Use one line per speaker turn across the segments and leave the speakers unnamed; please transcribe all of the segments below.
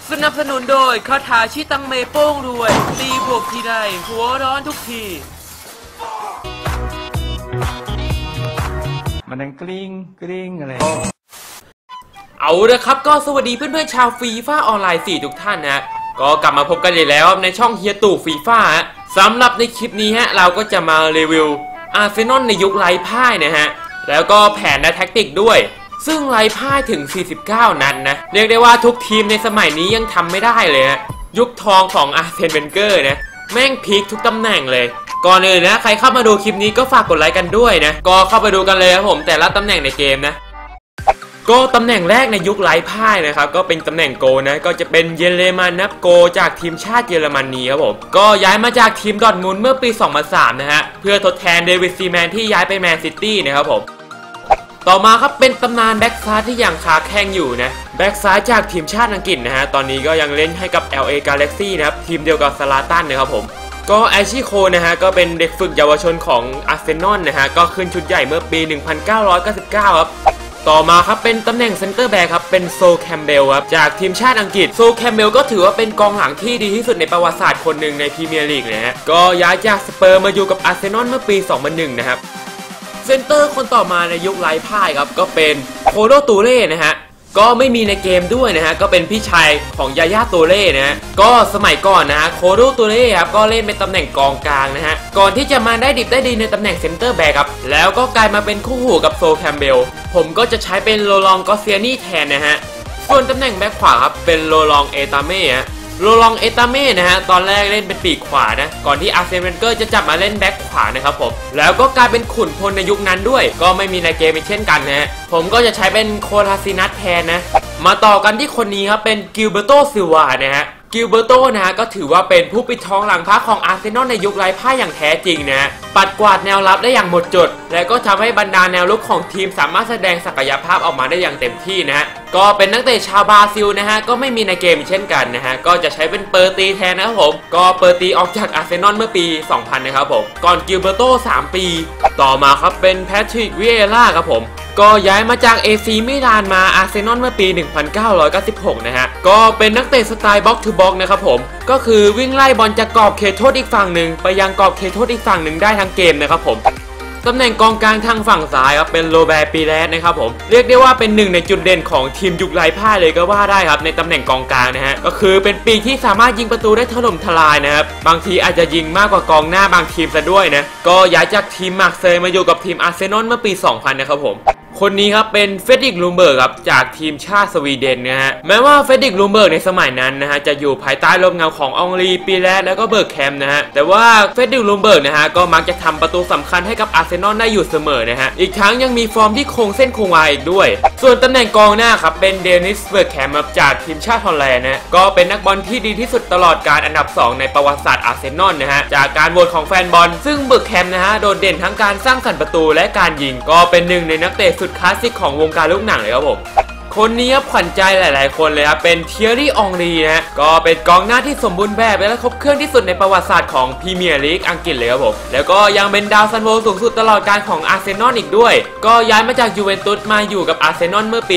สนับสนุนโดยคาถาชิตังเมโป้งรวยตีบวกทีใดหัวร้อนทุกที
มันดังกริ๊งกริ๊งอะไร
เอาละครับก็สวัสดีเพื่อนๆชาวฟีฟ่าออนไลน์4ทุกท่านนะก็กลับมาพบกันอีกแล้วในช่องเฮียตู่ฟีฟ่าสำหรับในคลิปนี้เราก็จะมารีวิวอาร์เซนอลในยุคไร้พ่ายนะฮะแล้วก็แผนและแท็กติกด้วยซึ่งไร้พ่ายถึง49นัดนะเรียกได้ว่าทุกทีมในสมัยนี้ยังทำไม่ได้เลยฮะยุคทองของอาร์เซนเวนเกอร์นะแม่งพีคทุกตำแหน่งเลยก่อนอื่นนะใครเข้ามาดูคลิปนี้ก็ฝากกดไลค์กันด้วยนะก็เข้าไปดูกันเลยครับผมแต่ละตำแหน่งในเกมนะก็ตำแหน่งแรกในยุคไร้พ่ายนะครับก็เป็นตำแหน่งโกนะก็จะเป็นเยเลมันนับโกจากทีมชาติเยอรมนีครับผมก็ย้ายมาจากทีมดอร์ทมุนด์เมื่อปี 2003 นะฮะเพื่อทดแทนเดวิดซีแมนที่ย้ายไปแมนซิตี้นะครับผมต่อมาครับเป็นตำนานแบ็กซ้ายที่ยังคาแข้งอยู่นะแบ็กซ้ายจากทีมชาติอังกฤษนะฮะตอนนี้ก็ยังเล่นให้กับ LA Galaxy นะครับทีมเดียวกับซาลาตันนะครับผมก็แอชิโคนะฮะก็เป็นเด็กฝึกเยาวชนของอาร์เซนอลนะฮะก็ขึ้นชุดใหญ่เมื่อปี 1999 ครับต่อมาครับเป็นตำแหน่งเซนเตอร์แบ็กครับเป็นโซแคมเบลครับจากทีมชาติอังกฤษโซแคมเบลก็ถือว่าเป็นกองหลังที่ดีที่สุดในประวัติศาสตร์คนหนึ่งในพรีเมียร์ลีกนะฮะก็ย้ายจากสเปอร์มาอยู่กับอาร์เซนอลเมื่อปี 2001 นะครับเซนเตอร์คนต่อมาในยุคไร้พ่ายครับก็เป็นโคโดตูเล่นะฮะก็ไม่มีในเกมด้วยนะฮะก็เป็นพี่ชายของยาย่าตูเล่นะฮะก็สมัยก่อนนะฮะโคโดตูเล่ครับก็เล่นเป็นตำแหน่งกองกลางนะฮะก่อนที่จะมาได้ดิบได้ดีในตำแหน่งเซนเตอร์แบ็กครับแล้วก็กลายมาเป็นคู่หูกับโซแคมเบลผมก็จะใช้เป็นโรลองกอเซียนี่แทนนะฮะส่วนตำแหน่งแบ็กขวาครับเป็นโรลองเอตาเม่ฮะโรลองเอตาเม่นะฮะตอนแรกเล่นเป็นปีกขวานะก่อนที่อาร์เซนเวนเกอร์จะจับมาเล่นแบ็คขวานะครับผมแล้วก็กลายเป็นขุนพลในยุคนั้นด้วยก็ไม่มีในเกมเช่นกันนะฮะผมก็จะใช้เป็นโคลาซินัสแทนนะมาต่อกันที่คนนี้ครับเป็นกิลเบอร์โตซิลวานะฮะกิลเบอร์โตนะฮะก็ถือว่าเป็นผู้ปิดทองหลังพระของอาร์เซนอลในยุคไร้พ่ายอย่างแท้จริงนะปัดกวาดแนวรับได้อย่างหมดจดและก็ทำให้บรรดาแนวรุกของทีมสามารถแสดงศักยภาพออกมาได้อย่างเต็มที่นะฮะก็เป็นนักเตะชาวบราซิลนะฮะก็ไม่มีในเกมเช่นกันนะฮะก็จะใช้เป็นเปอร์ตีแทนนะครับผมก็เปอร์ตีออกจากอาร์เซนอลเมื่อปี 2000 นะครับผมก่อนกิลเบอร์โต3 ปีต่อมาครับเป็นแพทริก วิเอล่าครับผมก็ย้ายมาจาก AC มิลานมาอาร์เซนอลเมื่อปี 1996 นะฮะก็เป็นนักเตะสไตล์บ็อกซ์ทูบ็อกซ์นะครับผมก็คือวิ่งไล่บอลจากกรอบเขตโทษอีกฝั่งหนึ่งไปยังกรอบเขตโทษอีกฝั่งหนึ่งได้ทั้งเกมนะครับผมตำแหน่งกองกลางทางฝั่งซ้ายครับเป็นโรเบร์ต ปีแรสนะครับผมเรียกได้ว่าเป็นหนึ่งในจุดเด่นของทีมยุคไร้พ่ายเลยก็ว่าได้ครับในตำแหน่งกองกลางนะฮะก็คือเป็นปีกที่สามารถยิงประตูได้ถล่มทลายนะครับบางทีอาจจะยิงมากกว่ากองหน้าบางทีมซะด้วยนะก็ย้ายจากทีมมาร์เซย์มาอยู่กับทีมอาร์เซนอลเมื่อปี 2000 นะครับผมคนนี้ครับเป็นเฟรดริก ลูมเบิร์กครับจากทีมชาติสวีเดนนะฮะแม้ว่าเฟรดริก ลูมเบิร์กในสมัยนั้นนะฮะจะอยู่ภายใต้ร่มเงาของอองรี ปีแรสแล้วก็เบิร์กแคมป์นะฮะแต่ว่าเฟรดริก ลูมเบิร์กนะฮะก็มักจะทำประตูสำคัญให้กับอาร์เซนอลได้อยู่เสมอนะฮะอีกทั้งยังมีฟอร์มที่คงเส้นคงวาอีกด้วยส่วนตำแหน่งกองหน้าครับเป็นเดนิส เบิร์กแคมป์จากทีมชาติฮอลแลนด์นะก็เป็นนักบอลที่ดีที่สุดตลอดการอันดับ2ในประวัติศาสตร์อาร์เซนอลนะฮะจากการโหวตของแฟนบอลซึ่งเบิร์กแคมป์นะฮะโดดเด่นทั้งการสร้างสรรค์ประตูและการยิงก็เป็นหนึ่งในนักเตะสุดคลาสสิกของวงการลูกหนังเลยครับผมคนนี้ครับขวัญใจหลายๆคนเลยครับเป็นเทียรี่ อองรีนะฮะก็เป็นกองหน้าที่สมบูรณ์แบบและครบเครื่องที่สุดในประวัติศาสตร์ของพรีเมียร์ลีกอังกฤษเลยครับผมแล้วก็ยังเป็นดาวซันโวสูงสุดตลอดการของอาร์เซนอลอีกด้วยก็ย้ายมาจากยูเวนตุสมาอยู่กับอาร์เซนอลเมื่อปี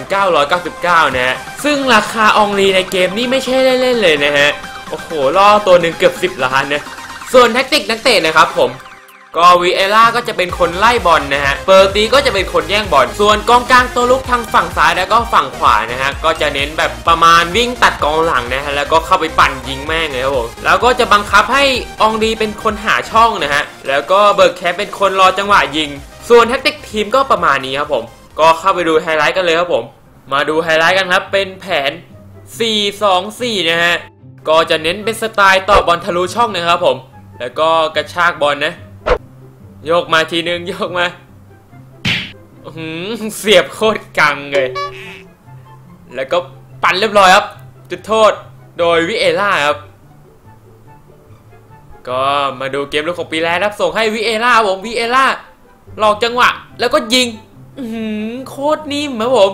1999 นะฮะซึ่งราคาอองรีในเกมนี่ไม่ใช่เล่นๆเลยนะฮะโอ้โหล่อตัวหนึ่งเกือบ10 ล้านนะส่วนแท็กติกนักเตะนะครับผมก็วิเอล่าก็จะเป็นคนไล่บอลนะฮะเปอร์ตีก็จะเป็นคนแย่งบอลส่วนกองกลางตัวลุกทางฝั่งซ้ายแล้วก็ฝั่งขวานะฮะก็จะเน้นแบบประมาณวิ่งตัดกองหลังนะฮะแล้วก็เข้าไปปั่นยิงแม่งเลยครับผมแล้วก็จะบังคับให้อองรีเป็นคนหาช่องนะฮะแล้วก็เบิร์กแคปเป็นคนรอจังหวะยิงส่วนแท็กติกทีมก็ประมาณนี้ครับผมก็เข้าไปดูไฮไลท์กันเลยครับผมมาดูไฮไลท์กันครับเป็นแผน 4-2-4 นะฮะก็จะเน้นเป็นสไตล์ต่อบอลทะลุช่องนะครับผมแล้วก็กระชากบอลนะโยกมาทีนึงโยกมาเสียบโคตรกังเลยแล้วก็ปั่นเรียบร้อยครับจุดโทษโดยวิเอล่าครับก็มาดูเกมลุกของปีแรกครับส่งให้วิเอล่าผมวิเอล่าหลอกจังหวะแล้วก็ยิงโคตรนิ่มครับผม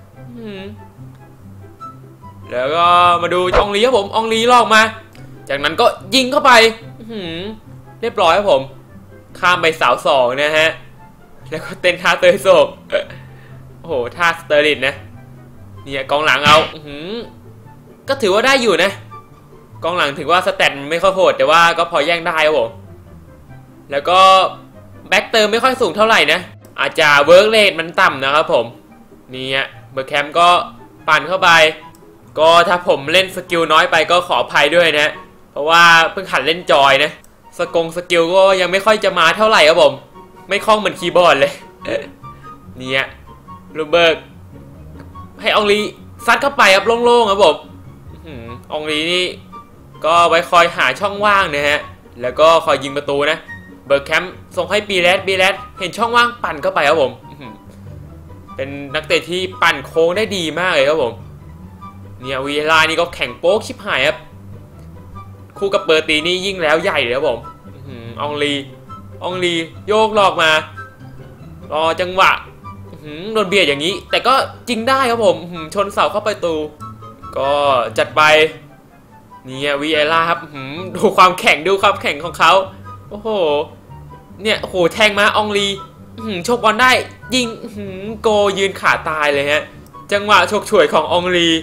แล้วก็มาดูอองลีครับผมอองลีลอกมาจากนั้นก็ยิงเข้าไปเรียบร้อยครับผมข้ามไปเสา2นะฮะแล้วก็เต้นท่าเตยโศกโอ้โหท่าสเตอร์ลินนะเนี่ยกองหลังเอาก็ถือว่าได้อยู่นะกองหลังถือว่าสแตทไม่ค่อยโหดแต่ว่าก็พอแย่งได้ครับผมแล้วก็แบ็กเติมไม่ค่อยสูงเท่าไหร่นะอาจจะเวิร์กเรทมันต่ำนะครับผมนี่ฮะเบอร์แคมก็ปั่นเข้าไปก็ถ้าผมเล่นสกิลน้อยไปก็ขออภัยด้วยนะเพราะว่าเพิ่งหัดเล่นจอยนะสกิลก็ยังไม่ค่อยจะมาเท่าไหร่ครับผมไม่คล่องเหมือนคีย์บอร์ดเลยเนี่ยลูเบิร์กให้อองลีซัดเข้าไปครับโล่งๆครับผมอองลีนี่ก็ไว้คอยหาช่องว่างนะฮะแล้วก็คอยยิงประตูนะเบิร์กแคมส่งให้บีแรดเห็นช่องว่างปั่นเข้าไปครับผมเป็นนักเตะที่ปั่นโค้งได้ดีมากเลยครับผมเนี่ยวีลานี่ก็แข่งโป๊กชิบหายครับคู่กับเบอร์ตีนี่ยิ่งแล้วใหญ่เลยครับผมอองลีโยกหลอกมารอจังหวะโดนเบียดอย่างนี้แต่ก็จริงได้ครับผมชนเสาเข้าประตูก็จัดไปเนี่ยวีลาครับดูความแข็งของเขาโอ้โหเนี่ยโอ้โหแทงมาอองลีโชกบอลได้ยิงโกยืนขาตายเลยฮะจังหวะฉกฉวยของอองลี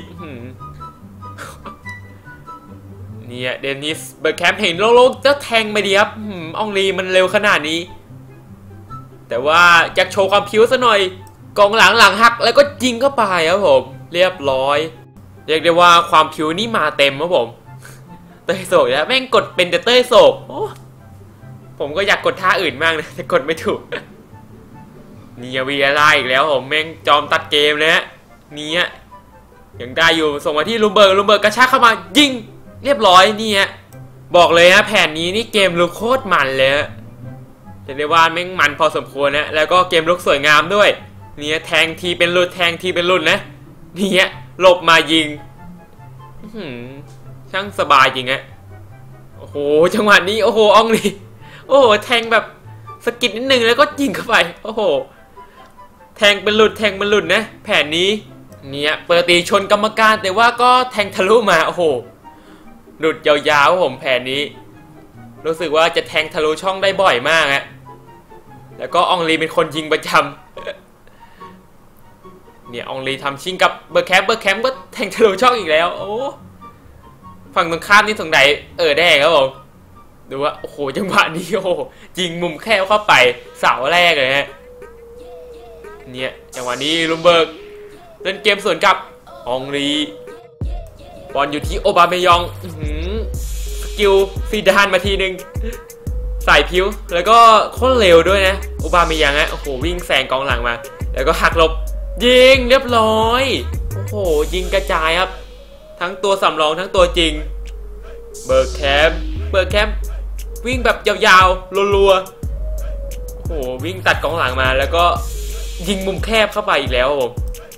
เนี่ยเดนิสเบิร์กแคมเห็นโล่งๆจะแทงไม่ดีครับอองลีมันเร็วขนาดนี้แต่ว่าอยากโชว์ความพิ้วซะหน่อยกองหลังหักแล้วก็ยิงเข้าไปครับผมเรียบร้อยเรียกได้ว่าความพิ้วนี่มาเต็มครับผมเต้ยโศกแล้วแม่งกดเป็นแต่เต้ยโศกผมก็อยากกดท่าอื่นมากนะแต่กดไม่ถูกนี่วีอะไรอีกแล้วผมแม่งจอมตัดเกมเลยฮะนี่ยังได้อยู่ส่งมาที่ลูเบิร์กกระชากเข้ามายิงเรียบร้อยนี่ฮะบอกเลยฮะแผนนี้นี่เกมลุกโคตรมันเลยจะได้ว่าแม่งมันพอสมควรนะแล้วก็เกมลุกสวยงามด้วยนี่แทงทีเป็นหลุดนะนี่หลบมายิงช่างสบายจริงฮะโอ้โหจังหวะนี้โอ้โหอองลีโอ้โหแทงแบบสกิดนิดนึงแล้วก็ยิงเข้าไปโอ้โหแทงเป็นหลุดนะแผนนี้เนี่ยเปิดตีชนกรรมการแต่ว่าก็แทงทะลุมาโอ้โหหลุดยาวๆผมแผนนี้รู้สึกว่าจะแทงทะลุช่องได้บ่อยมากฮะแล้วก็อองลีเป็นคนยิงประจำเนี่ยอองลีทำชิงกับเบอร์แคมก็แทงทะลุช่องอีกแล้วโอ้ฝั่งตรงข้ามนี่สงสัยได้ครับผมดูว่าโอ้โหจังหวะนี้โอ้โหยิงมุมแคบเข้าไปเสาแรกเลยฮะเนี่ยจังหวะนี้ลูเบิร์กเล่นเกมสวนกับอองลีบอลอยู่ที่โอบาเมยองสกิลซีดานมาทีนึงใส่พิ้วแล้วก็โคตรเร็วด้วยนะโอบาเมยังโอ้โหวิ่งแซงกองหลังมาแล้วก็หักหลบยิงเรียบร้อยโอ้โหยิงกระจายครับทั้งตัวสำรองทั้งตัวจริงเบิร์กแคมวิ่งแบบยาวๆรัวๆโอ้โหวิ่งตัดกองหลังมาแล้วก็ยิงมุมแคบเข้าไปอีกแล้วผม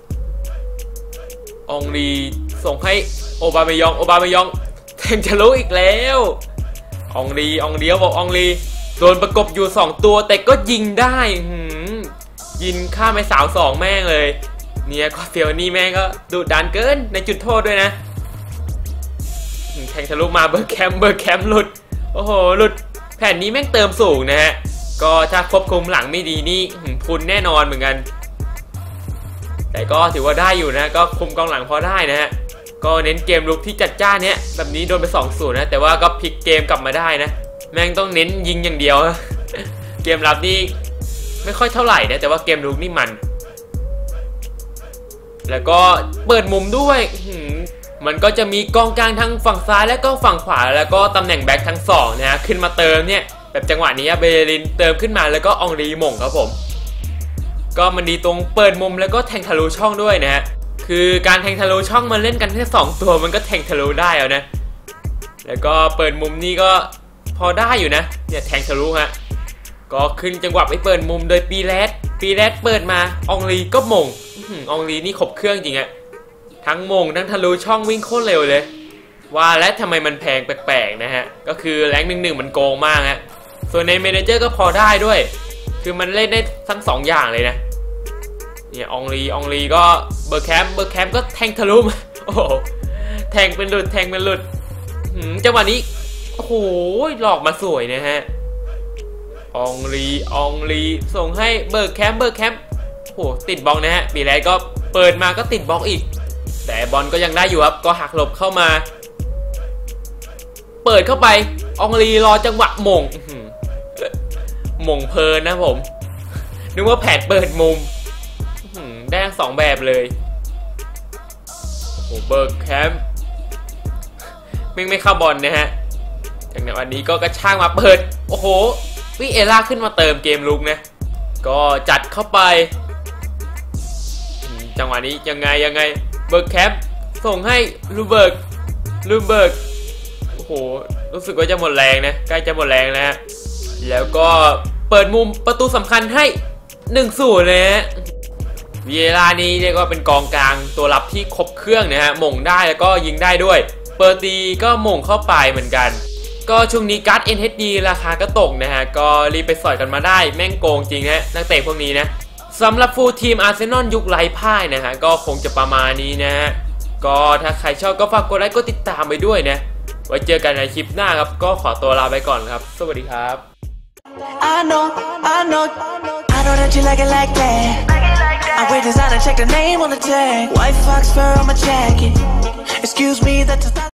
อองลีส่งให้โอบาเมยองแทงทะลุอีกแล้วอองลีบอกอองลีโดนประกบอยู่2ตัวแต่ก็ยิงได้ยิงข้ามไปสาว2แม่งเลยเนี่ยก็เฟียวนี่แม่งก็ดุดันเกินในจุดโทษด้วยนะแทงทะลุมาเบอร์แคมหลุดโอ้โหหลุดแผ่นนี้แม่งเติมสูงนะฮะก็ถ้าควบคุมหลังไม่ดีนี่พุนแน่นอนเหมือนกันแต่ก็ถือว่าได้อยู่นะก็คุมกองหลังพอได้นะฮะก็เน้นเกมลุกที่จัดจ้านเนี่ยแบบนี้โดนไป 2-0 นะแต่ว่าก็พลิกเกมกลับมาได้นะแม่งต้องเน้นยิงอย่างเดียว เกมรับนี่ไม่ค่อยเท่าไหร่นะแต่ว่าเกมลุกนี่มันแล้วก็เปิดมุมด้วยมันก็จะมีกองกลางทั้งฝั่งซ้ายและก็ฝั่งขวาแล้วก็ตำแหน่งแบ็คทั้ง2นะฮะขึ้นมาเติมเนี่ยแบบจังหวะนี้เบเรลินเติมขึ้นมาแล้วก็อองลีหม่งครับผมก็มันดีตรงเปิดมุมแล้วก็แทงทะลุช่องด้วยนะฮะคือการแทงทะลุช่องมันเล่นกันแค่2ตัวมันก็แทงทะลุได้แล้วนะแล้วก็เปิดมุมนี่ก็พอได้อยู่นะเนี่ยแทงทะลุฮะก็ขึ้นจังหวะไปเปิดมุมโดยปีแรดเปิดมาอองลีก็หม่งอองลีนี่ขบเครื่องจริงอะทั้งมงทั้งทะลุช่องวิ่งโคตรเร็วเลยว่าและทำไมมันแพงแปลกๆนะฮะก็คือแรง1-1มันโกงมากฮะส่วนในเมเนเจอร์ก็พอได้ด้วยคือมันเล่นได้ทั้ง2อย่างเลยนะเนี่ยอองลีก็เบอร์แคมก็แทงทะลุมาโอ้โหแทงเป็นหลุดจังหวะนี้โอ้โหหลอกมาสวยนะฮะอองลีส่งให้เบอร์แคมโอ้โหติดบล็อกนะฮะปีแรกก็เปิดมาก็ติดบล็อกอีกแต่บอลก็ยังได้อยู่ครับก็หักหลบเข้ามาเปิดเข้าไปอองลีรอจังหวะหม่งหม่งเพลินนะผมนึกว่าแผนเปิดมุมได้ทั้ง2แบบเลยโอ้เบิร์กแคมป์ไม่เข้าบอลนะฮะจากนั้นวันนี้ก็กระช่างมาเปิดโอ้โหวิเอล่าขึ้นมาเติมเกมลุกนะก็จัดเข้าไปจังหวะนี้ยังไงเบิร์กแคมป์ส่งให้ลูเบิร์กโอ้โหรู้สึกว่าจะหมดแรงนะใกล้จะหมดแรงแล้วแล้วก็เปิดมุมประตูสำคัญให้1-0เลยฮะวีเอล่านี้เรียกว่าเป็นกองกลางตัวรับที่ครบเครื่องนะฮะหม่งได้แล้วก็ยิงได้ด้วยเปิดตีก็หม่งเข้าไปเหมือนกันก็ช่วงนี้การ์ด NHD ราคาก็ตกนะฮะก็รีบไปสอยกันมาได้แม่งโกงจริงนะนักเตะพวกนี้นะสำหรับฟูลทีมอาร์เซนอลยุคไร้พ่ายนะฮะก็คงจะประมาณนี้นะฮะก็ถ้าใครชอบก็ฝากกดไลค์กดติดตามไปด้วยนะไว้เจอกันในคลิปหน้าครับก็ขอตัวลาไปก่อนครับสวัสดีครับ
I know that you like it like that. I wear designer, check the name on the tag. White fox fur on my jacket. Excuse me, that does not